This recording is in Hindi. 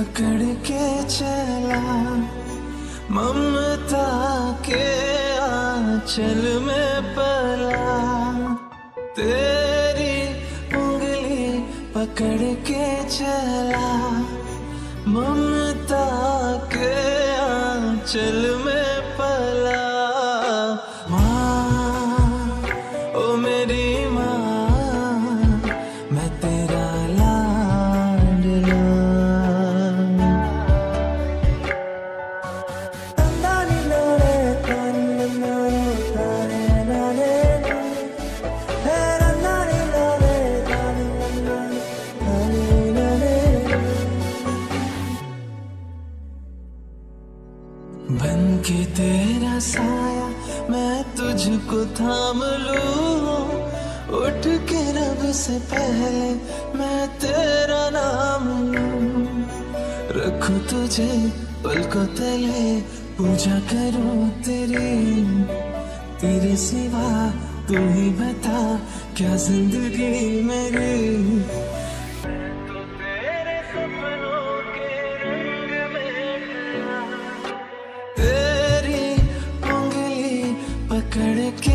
पकड़ के चला, ममता के आंचल में पला। तेरी उंगली पकड़ के चला, ममता के आंचल में पला। माँ, ओ मेरी माँ, मैं तेरा लाडला। बन के तेरा साया मैं तुझको थाम लूं, उठ के रब से पहले मैं तेरा नाम लूं। रखूं तुझे पलकों तले, पूजा करूं तेरी, तेरे सिवा तू ही बता क्या जिंदगी मेरी। तो तेरे सपनों के रंग में ढला, तेरी उंगली पकड़ के